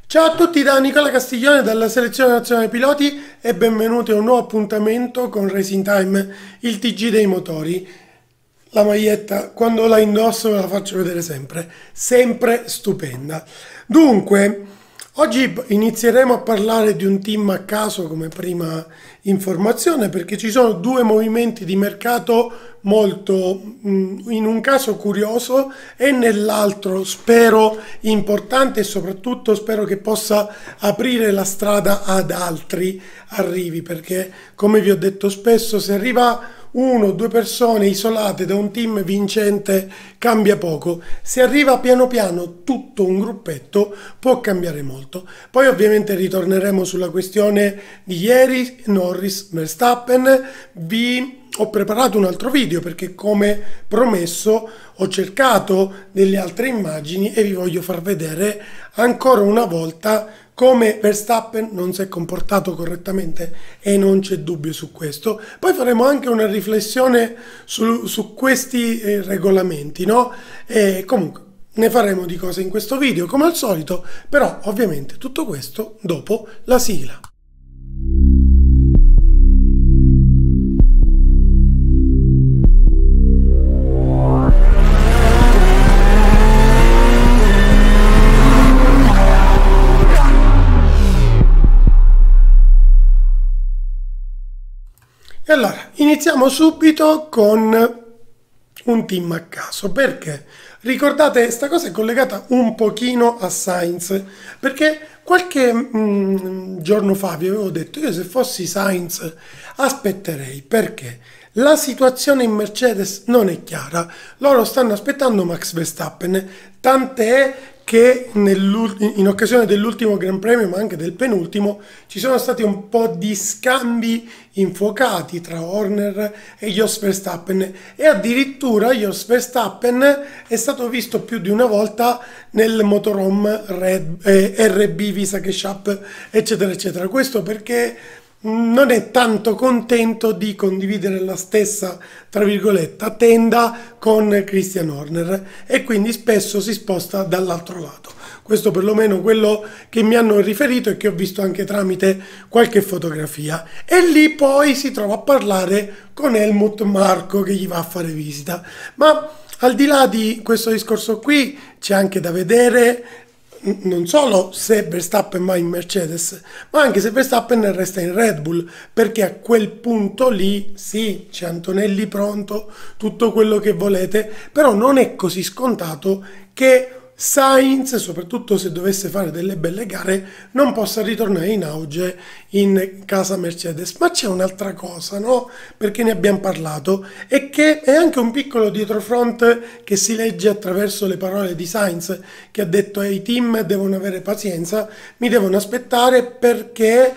Ciao a tutti da Nicola Castiglione dalla Selezione Nazionale Piloti e benvenuti a un nuovo appuntamento con Racing Time, il TG dei motori. La maglietta, quando la indosso ve la faccio vedere sempre stupenda. Dunque, oggi inizieremo a parlare di un team a caso come prima informazione perché ci sono due movimenti di mercato molto, in un caso curioso e nell'altro spero importante e soprattutto spero che possa aprire la strada ad altri arrivi, perché come vi ho detto spesso, se arriva uno o due persone isolate da un team vincente cambia poco, se arriva piano piano tutto un gruppetto può cambiare molto. Poi ovviamente ritorneremo sulla questione di ieri, Norris Verstappen. Vi ho preparato un altro video perché, come promesso, ho cercato delle altre immagini e vi voglio far vedere ancora una volta come Verstappen non si è comportato correttamente e non c'è dubbio su questo. Poi faremo anche una riflessione su questi regolamenti, no? E comunque ne faremo di cose in questo video come al solito, però ovviamente tutto questo dopo la sigla. E allora, iniziamo subito con un team a caso, perché ricordate, sta cosa è collegata un pochino a Sainz, perché qualche giorno fa vi avevo detto, io se fossi Sainz aspetterei, perché la situazione in Mercedes non è chiara, loro stanno aspettando Max Verstappen, tant'è che in occasione dell'ultimo Gran Premio, ma anche del penultimo, ci sono stati un po' di scambi infuocati tra Horner e Jos Verstappen, e addirittura Jos Verstappen è stato visto più di una volta nel motorhome RB Visa Cash App, eccetera eccetera. Questo perché non è tanto contento di condividere la stessa, tra virgolette, tenda con Christian Horner e quindi spesso si sposta dall'altro lato. Questo perlomeno quello che mi hanno riferito e che ho visto anche tramite qualche fotografia. E lì poi si trova a parlare con Helmut Marko che gli va a fare visita. Ma al di là di questo discorso qui c'è anche da vedere non solo se Verstappen va in Mercedes, ma anche se Verstappen resta in Red Bull, perché a quel punto lì sì, c'è Antonelli pronto, tutto quello che volete, però non è così scontato che Sainz, soprattutto se dovesse fare delle belle gare, non possa ritornare in auge in casa Mercedes. Ma c'è un'altra cosa, no? Perché ne abbiamo parlato, e che è anche un piccolo dietrofront che si legge attraverso le parole di Sainz, che ha detto ai team devono avere pazienza, mi devono aspettare perché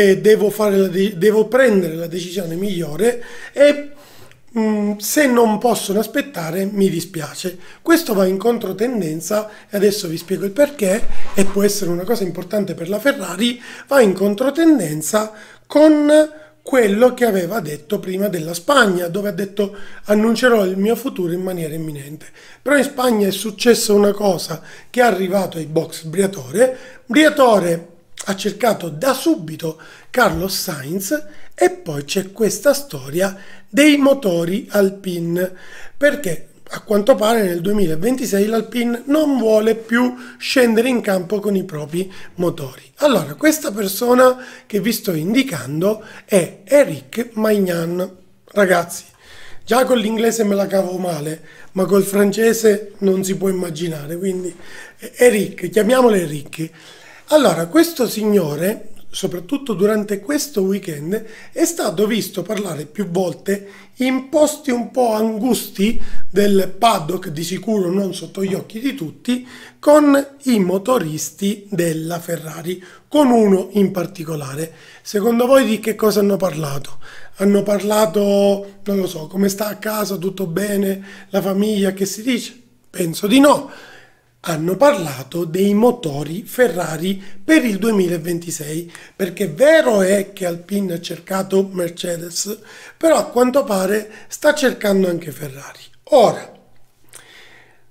devo prendere la decisione migliore e se non possono aspettare mi dispiace. Questo va in controtendenza, e adesso vi spiego il perché, e può essere una cosa importante per la Ferrari, va in controtendenza con quello che aveva detto prima della Spagna, dove ha detto annuncerò il mio futuro in maniera imminente. Però in Spagna è successa una cosa, che è arrivato ai box Briatore ha cercato da subito Carlos Sainz, e poi c'è questa storia dei motori Alpine, perché a quanto pare nel 2026 l'Alpine non vuole più scendere in campo con i propri motori. Allora, questa persona che vi sto indicando è Eric Magnan. Ragazzi, già con l'inglese me la cavo male, ma col francese non si può immaginare, quindi Eric, chiamiamolo Eric. Allora, questo signore, soprattutto durante questo weekend, è stato visto parlare più volte in posti un po' angusti del paddock, di sicuro non sotto gli occhi di tutti, con i motoristi della Ferrari, con uno in particolare. Secondo voi di che cosa hanno parlato? Hanno parlato, non lo so, come sta a casa, tutto bene, la famiglia, che si dice? Penso di no. Hanno parlato dei motori Ferrari per il 2026, perché vero è che Alpine ha cercato Mercedes, però a quanto pare sta cercando anche Ferrari. Ora,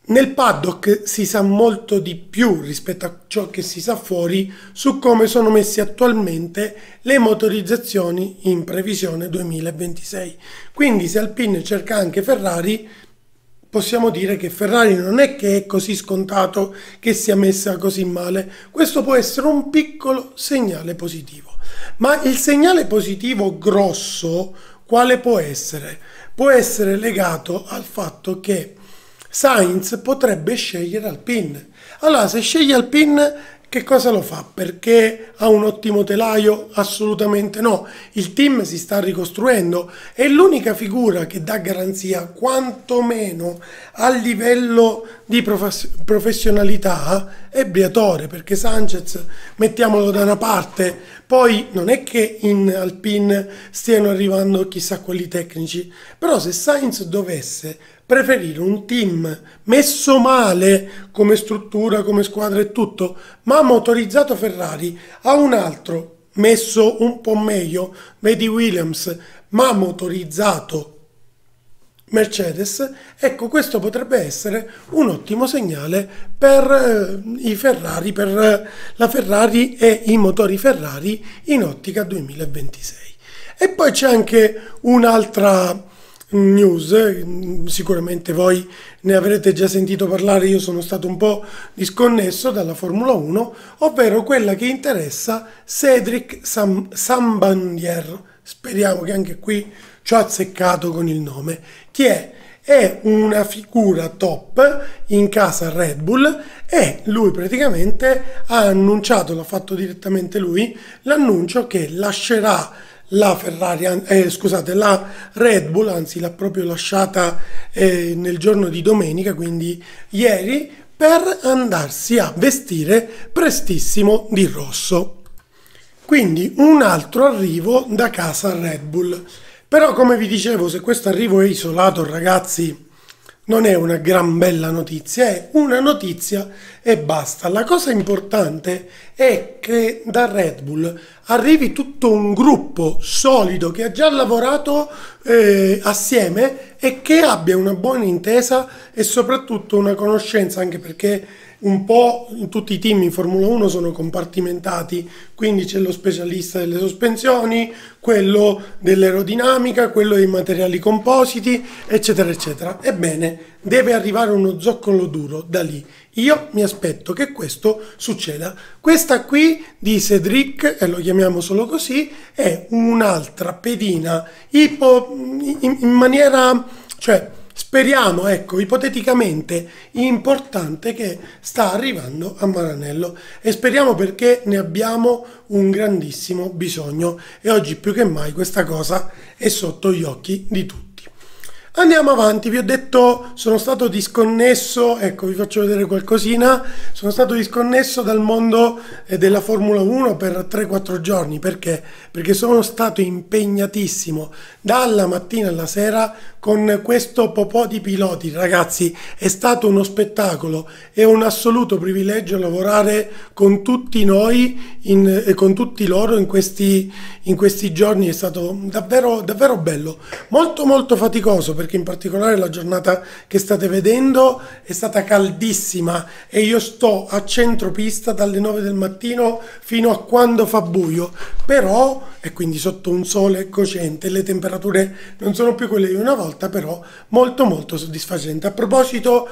Nel paddock si sa molto di più rispetto a ciò che si sa fuori su come sono messi attualmente le motorizzazioni in previsione 2026. Quindi se Alpine cerca anche Ferrari, possiamo dire che Ferrari non è che è così scontato che sia messa così male. Questo può essere un piccolo segnale positivo. Ma il segnale positivo grosso quale può essere? Può essere legato al fatto che Sainz potrebbe scegliere Alpine. Allora, se sceglie Alpine, che cosa lo fa? Perché ha un ottimo telaio? Assolutamente no. Il team si sta ricostruendo e l'unica figura che dà garanzia, quantomeno a livello di professionalità, è Briatore, perché Sanchez, mettiamolo da una parte, poi non è che in Alpine stiano arrivando chissà quelli tecnici, però se Sainz dovesse preferire un team messo male come struttura, come squadra e tutto, ma motorizzato Ferrari, a un altro messo un po' meglio, vedi Williams, ma motorizzato Mercedes, ecco, questo potrebbe essere un ottimo segnale per i Ferrari, per la Ferrari e i motori Ferrari in ottica 2026. E poi c'è anche un'altra news, sicuramente voi ne avrete già sentito parlare, io sono stato un po' disconnesso dalla Formula 1, ovvero quella che interessa Cedric Sambandier. Speriamo che anche qui ci ho azzeccato con il nome. Chi è? È una figura top in casa Red Bull e lui praticamente ha annunciato, l'ha fatto direttamente lui, l'annuncio che lascerà la Ferrari, scusate, la Red Bull, anzi l'ha proprio lasciata nel giorno di domenica, quindi ieri, per andarsi a vestire prestissimo di rosso. Quindi un altro arrivo da casa Red Bull. Però come vi dicevo, se questo arrivo è isolato, ragazzi, non è una gran bella notizia, è una notizia e basta. La cosa importante è che da Red Bull arrivi tutto un gruppo solido che ha già lavorato assieme e che abbia una buona intesa e soprattutto una conoscenza, anche perché un po' tutti i team in Formula 1 sono compartimentati, quindi c'è lo specialista delle sospensioni, quello dell'aerodinamica, quello dei materiali compositi, eccetera, eccetera. Ebbene, deve arrivare uno zoccolo duro da lì. Io mi aspetto che questo succeda. Questa qui di Cedric, e lo chiamiamo solo così, è un'altra pedina in maniera, cioè, speriamo, ecco, ipoteticamente importante, che sta arrivando a Maranello e speriamo, perché ne abbiamo un grandissimo bisogno e oggi più che mai questa cosa è sotto gli occhi di tutti. Andiamo avanti, vi ho detto sono stato disconnesso, ecco vi faccio vedere qualcosina, sono stato disconnesso dal mondo della Formula 1 per 3-4 giorni, perché? Perché sono stato impegnatissimo dalla mattina alla sera con questo popò di piloti, ragazzi, è stato uno spettacolo, è un assoluto privilegio lavorare con tutti noi, con tutti loro in questi giorni, è stato davvero, davvero bello, molto molto faticoso, perché in particolare la giornata che state vedendo è stata caldissima e io sto a centro pista dalle 9 del mattino fino a quando fa buio, però, e quindi sotto un sole cocente, le temperature non sono più quelle di una volta, però molto molto soddisfacente. A proposito,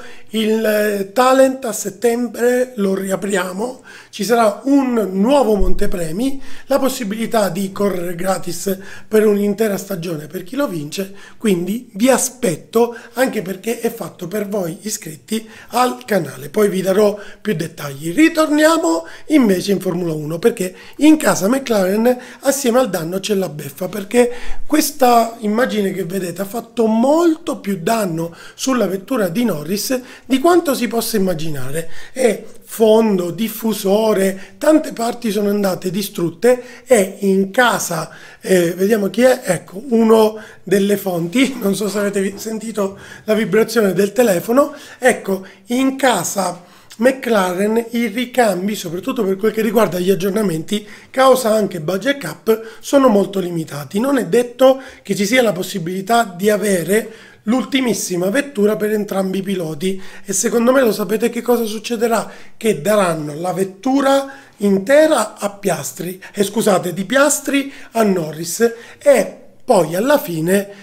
il Talent a settembre lo riapriamo, ci sarà un nuovo montepremi, la possibilità di correre gratis per un'intera stagione per chi lo vince, quindi vi aspetto, anche perché è fatto per voi iscritti al canale, poi vi darò più dettagli. Ritorniamo invece in Formula 1, perché in casa McLaren assieme al danno c'è la beffa, perché questa immagine che vedete ha fatto molto più danno sulla vettura di Norris di quanto si possa immaginare, e fondo, diffusore, tante parti sono andate distrutte e in casa, vediamo chi è, ecco, uno delle fonti, non so se avete sentito la vibrazione del telefono, ecco, in casa McLaren i ricambi, soprattutto per quel che riguarda gli aggiornamenti, causa anche budget cap, sono molto limitati. Non è detto che ci sia la possibilità di avere l'ultimissima vettura per entrambi i piloti e secondo me lo sapete che cosa succederà? Che daranno la vettura intera a Piastri, scusate, di Piastri a Norris e poi alla fine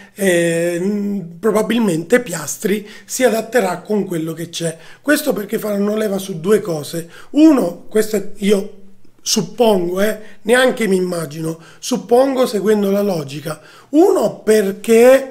probabilmente Piastri si adatterà con quello che c'è. Questo perché faranno leva su due cose. Uno, io suppongo, neanche mi immagino, suppongo seguendo la logica. Uno perché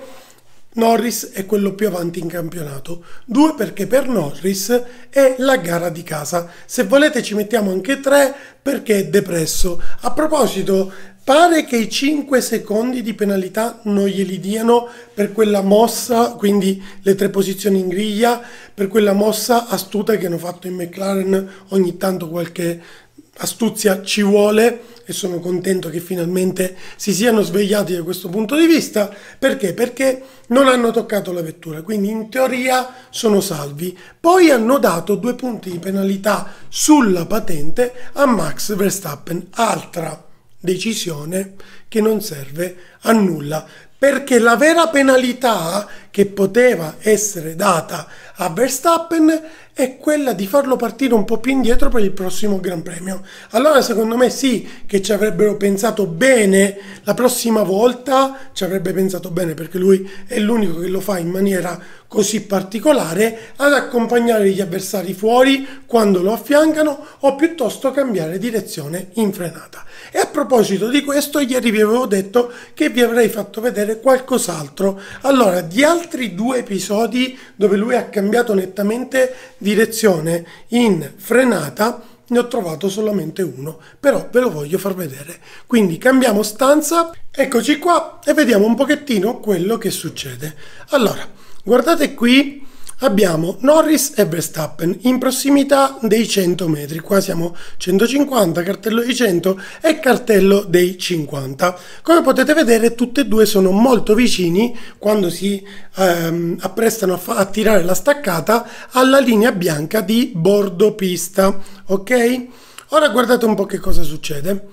Norris è quello più avanti in campionato. Due perché per Norris è la gara di casa. Se volete ci mettiamo anche tre perché è depresso. A proposito, pare che i 5 secondi di penalità non glieli diano per quella mossa, quindi le 3 posizioni in griglia, per quella mossa astuta che hanno fatto in McLaren. Ogni tanto qualche astuzia ci vuole e sono contento che finalmente si siano svegliati da questo punto di vista. Perché? Perché non hanno toccato la vettura, quindi in teoria sono salvi. Poi hanno dato 2 punti di penalità sulla patente a Max Verstappen, altra decisione che non serve a nulla, perché la vera penalità che poteva essere data a Verstappen è quella di farlo partire un po' più indietro per il prossimo Gran Premio. Allora secondo me sì che ci avrebbero pensato bene la prossima volta, ci avrebbe pensato bene perché lui è l'unico che lo fa in maniera così particolare, ad accompagnare gli avversari fuori quando lo affiancano o piuttosto cambiare direzione in frenata. E a proposito di questo, ieri vi avevo detto che vi avrei fatto vedere qualcos'altro. Allora, di altri 2 episodi dove lui ha cambiato nettamente direzione in frenata, ne ho trovato solamente uno, però ve lo voglio far vedere. Quindi cambiamo stanza, eccoci qua e vediamo un pochettino quello che succede. Allora, guardate qui, abbiamo Norris e Verstappen in prossimità dei 100 metri, qua siamo 150, cartello dei 100 e cartello dei 50. Come potete vedere tutte e due sono molto vicini quando si apprestano a tirare la staccata alla linea bianca di bordo pista, ok? Ora guardate un po' che cosa succede.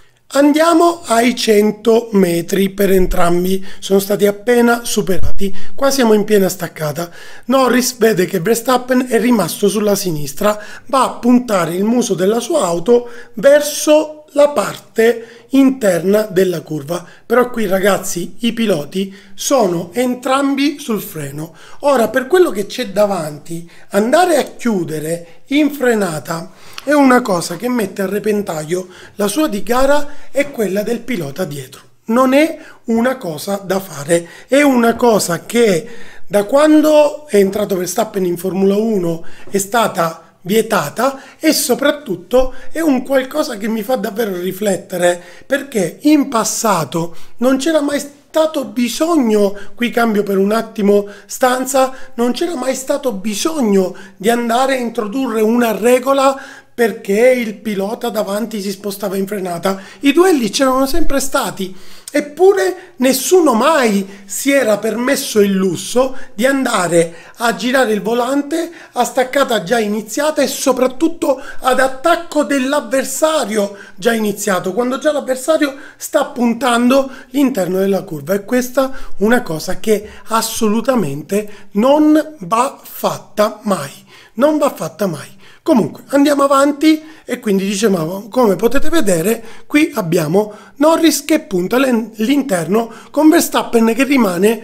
Andiamo ai 100 metri per entrambi, sono stati appena superati, qua siamo in piena staccata. Norris vede che Verstappen è rimasto sulla sinistra, va a puntare il muso della sua auto verso la parte interna della curva, però qui ragazzi i piloti sono entrambi sul freno. Ora per quello che c'è davanti, andare a chiudere in frenata è una cosa che mette a repentaglio la sua di gara e quella del pilota dietro. Non è una cosa da fare, è una cosa che da quando è entrato Verstappen in Formula 1 è stata vietata e soprattutto è un qualcosa che mi fa davvero riflettere, perché in passato non c'era mai stato bisogno, qui cambio per un attimo stanza, non c'era mai stato bisogno di andare a introdurre una regola perché il pilota davanti si spostava in frenata. I duelli c'erano sempre stati, eppure nessuno mai si era permesso il lusso di andare a girare il volante a staccata già iniziata e soprattutto ad attacco dell'avversario già iniziato, quando già l'avversario sta puntando l'interno della curva. E questa è una cosa che assolutamente non va fatta mai, non va fatta mai. Comunque andiamo avanti e quindi dicevamo, come potete vedere qui abbiamo Norris che punta l'interno con Verstappen che rimane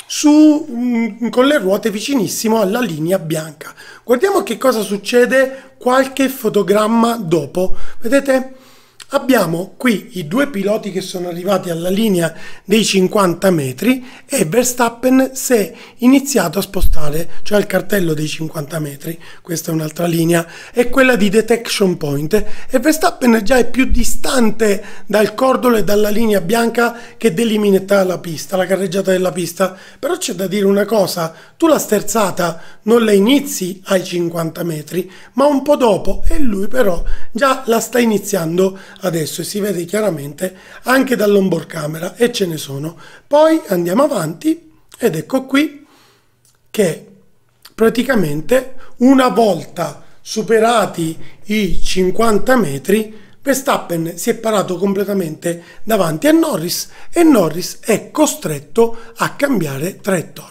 con le ruote vicinissimo alla linea bianca. Guardiamo che cosa succede qualche fotogramma dopo. Vedete? Abbiamo qui i 2 piloti che sono arrivati alla linea dei 50 metri e Verstappen si è iniziato a spostare, cioè al cartello dei 50 metri, questa è un'altra linea, è quella di detection point e Verstappen già è più distante dal cordolo e dalla linea bianca che delimita la pista, la carreggiata della pista. Però c'è da dire una cosa, tu la sterzata non la inizi ai 50 metri, ma un po' dopo e lui però già la sta iniziando adesso e si vede chiaramente anche dall'onboard camera e ce ne sono. Poi andiamo avanti ed ecco qui che praticamente una volta superati i 50 metri Verstappen si è parato completamente davanti a Norris e Norris è costretto a cambiare traiettoria.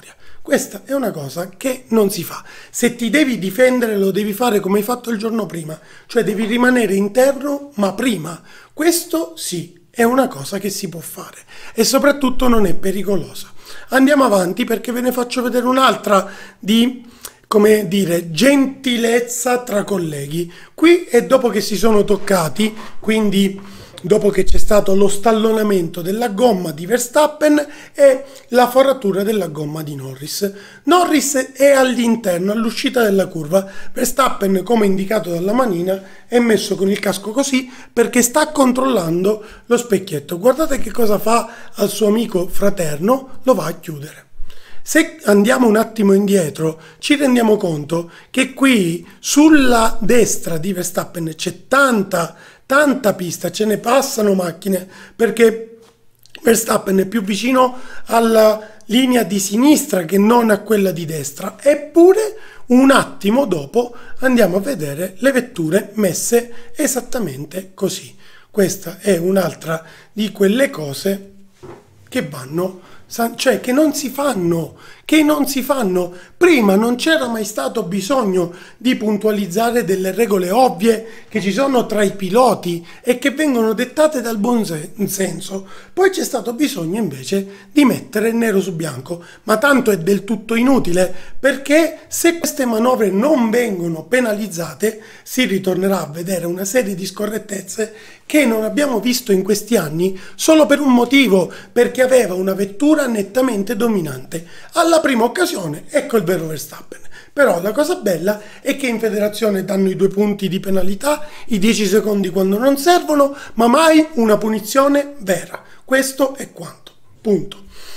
Questa è una cosa che non si fa. Se ti devi difendere lo devi fare come hai fatto il giorno prima, cioè devi rimanere interno ma prima. Questo sì, è una cosa che si può fare e soprattutto non è pericolosa. Andiamo avanti perché ve ne faccio vedere un'altra di, come dire, gentilezza tra colleghi. Qui è dopo che si sono toccati, quindi dopo che c'è stato lo stallonamento della gomma di Verstappen e la foratura della gomma di Norris. Norris è all'interno, all'uscita della curva. Verstappen, come indicato dalla manina, è messo con il casco così perché sta controllando lo specchietto. Guardate che cosa fa al suo amico fraterno, lo va a chiudere. Se andiamo un attimo indietro, ci rendiamo conto che qui sulla destra di Verstappen c'è tanta pista, ce ne passano macchine perché Verstappen è più vicino alla linea di sinistra che non a quella di destra. Eppure un attimo dopo andiamo a vedere le vetture messe esattamente così. Questa è un'altra di quelle cose che vanno, cioè che non si fanno. Prima non c'era mai stato bisogno di puntualizzare delle regole ovvie che ci sono tra i piloti e che vengono dettate dal buon senso. Poi c'è stato bisogno invece di mettere nero su bianco, ma tanto è del tutto inutile, perché se queste manovre non vengono penalizzate si ritornerà a vedere una serie di scorrettezze che non abbiamo visto in questi anni solo per un motivo, perché aveva una vettura nettamente dominante. Alla prima occasione, ecco il vero Verstappen. Però la cosa bella è che in federazione danno i 2 punti di penalità, i 10 secondi quando non servono, ma mai una punizione vera. Questo è quanto. Punto.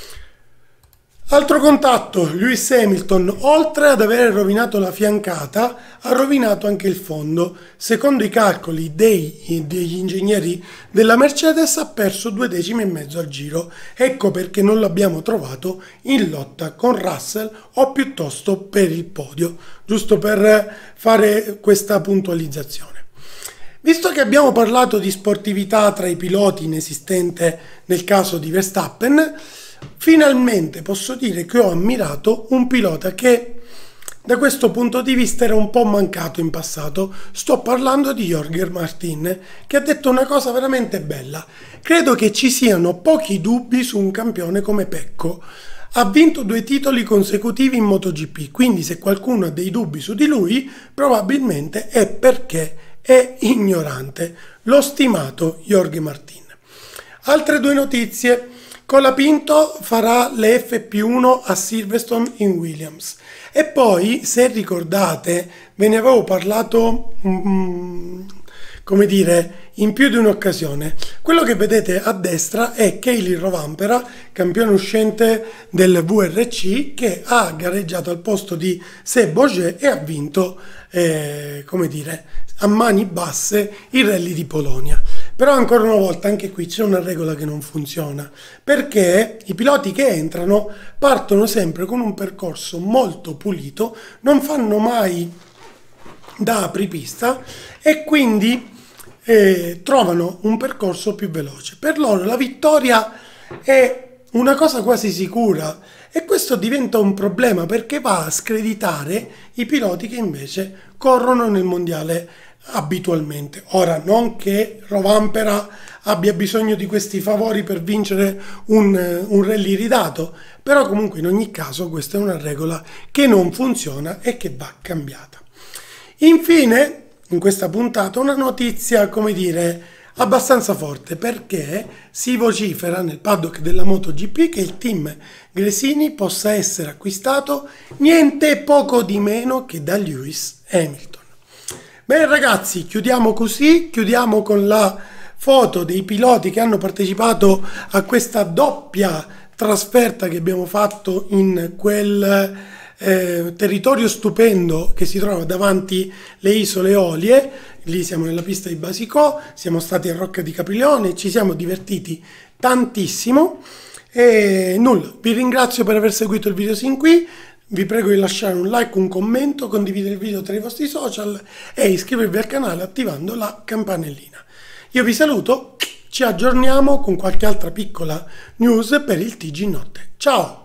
Altro contatto, Lewis Hamilton, oltre ad aver rovinato la fiancata, ha rovinato anche il fondo. Secondo i calcoli degli ingegneri della Mercedes ha perso 2 decimi e mezzo al giro. Ecco perché non l'abbiamo trovato in lotta con Russell o piuttosto per il podio, giusto per fare questa puntualizzazione. Visto che abbiamo parlato di sportività tra i piloti inesistente nel caso di Verstappen, finalmente posso dire che ho ammirato un pilota che da questo punto di vista era un po' mancato in passato. Sto parlando di Jorge Martin, che ha detto una cosa veramente bella. Credo che ci siano pochi dubbi su un campione come Pecco. Ha vinto 2 titoli consecutivi in MotoGP, quindi se qualcuno ha dei dubbi su di lui, probabilmente è perché è ignorante. L'ho stimato Jorge Martin. Altre 2 notizie. Colapinto farà le FP1 a Silverstone in Williams. E poi, se ricordate, ve ne avevo parlato, come dire, in più di un'occasione. Quello che vedete a destra è Kailin Rovanpera, campione uscente del VRC, che ha gareggiato al posto di Seb Ogier e ha vinto, come dire, a mani basse il Rally di Polonia. Però ancora una volta anche qui c'è una regola che non funziona, perché i piloti che entrano partono sempre con un percorso molto pulito, non fanno mai da apripista e quindi trovano un percorso più veloce. Per loro la vittoria è una cosa quasi sicura e questo diventa un problema perché va a screditare i piloti che invece corrono nel mondiale abitualmente. Ora, non che Rovanpera abbia bisogno di questi favori per vincere un rally ridato, però comunque in ogni caso questa è una regola che non funziona e che va cambiata. Infine, in questa puntata, una notizia, come dire, abbastanza forte, perché si vocifera nel paddock della MotoGP che il team Gresini possa essere acquistato niente poco di meno che da Lewis Hamilton. Bene ragazzi, chiudiamo così, chiudiamo con la foto dei piloti che hanno partecipato a questa doppia trasferta che abbiamo fatto in quel territorio stupendo che si trova davanti le isole Eolie. Lì siamo nella pista di Basicò, siamo stati a Rocca di Caprileone, ci siamo divertiti tantissimo e nulla, vi ringrazio per aver seguito il video sin qui. Vi prego di lasciare un like, un commento, condividere il video tra i vostri social e iscrivervi al canale attivando la campanellina. Io vi saluto, ci aggiorniamo con qualche altra piccola news per il TG Notte. Ciao!